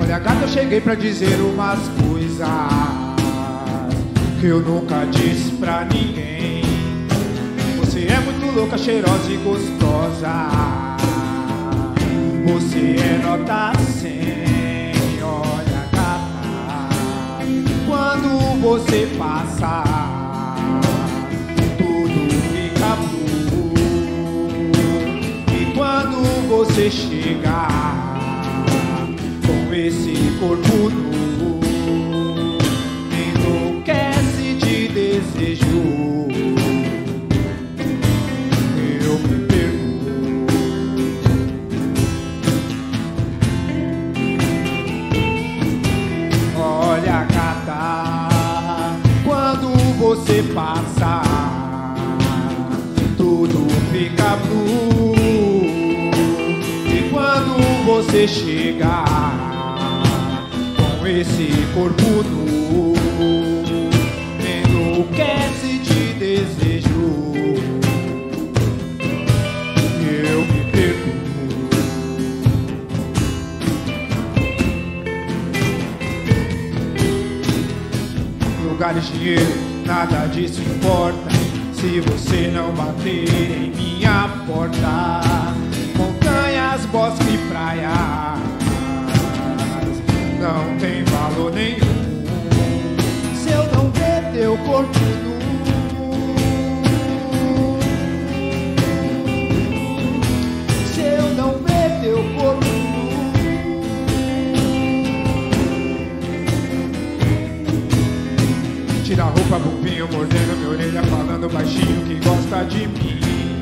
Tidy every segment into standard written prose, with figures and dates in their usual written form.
Olha, gata, eu cheguei pra dizer umas coisas que eu nunca disse pra ninguém. Você é muito louca, cheirosa e gostosa. Você é nota 100. Olha, gata, quando você passa, tudo fica blue. E quando você chega com esse corpo nu, enlouquece de desejo. Eu me pergunto, olha, gata, quando você passa, tudo fica blue. E quando você chega com esse corpo nu, enlouquece de desejo. Eu me pergunto, lugares, dinheiro, nada disso importa se você não bater em minha porta. Montanhas, bosque e praia não tem valor nenhum se eu não ver teu corpo nu. Se eu não ver teu corpo nu. Tira a roupa, bobinho, mordendo minha orelha, falando baixinho que gosta de mim.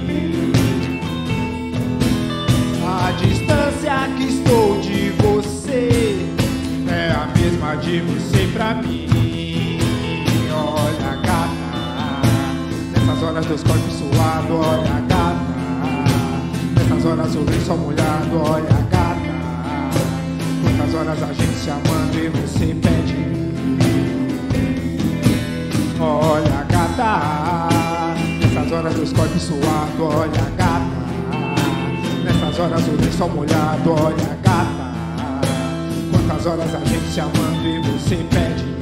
A distância que estou de você é a mesma de você pra mim. Olha, gata, nessas horas teus corpos suados. Olha, gata, nessas horas o lençol molhado. Olha, gata, quantas horas a gente se amando e você pede. Olha, gata, nessas horas teus corpos suados. Olha, gata, nessas horas o lençol molhado. Olha, gata, quantas horas a gente se amando e você pede.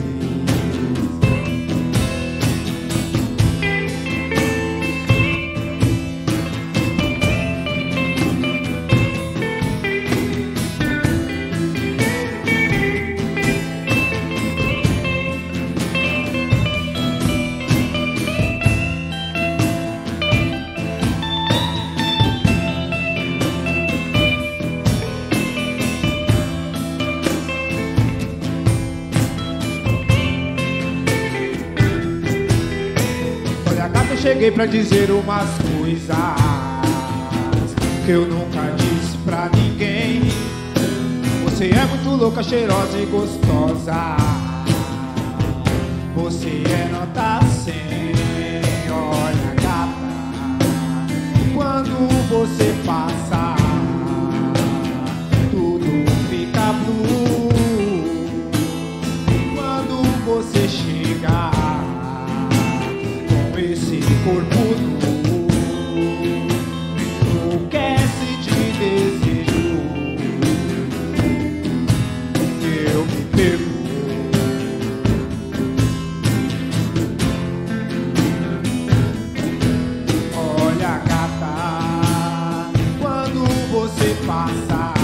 Eu cheguei pra dizer umas coisas que eu nunca disse pra ninguém. Você é muito louca, cheirosa e gostosa. Você é nota 100. Olha, gata, quando você passa, tudo fica blue. E quando você chega esse corpo nu, enlouquece de desejo. Eu me pergunto, olha, gata, quando você passa,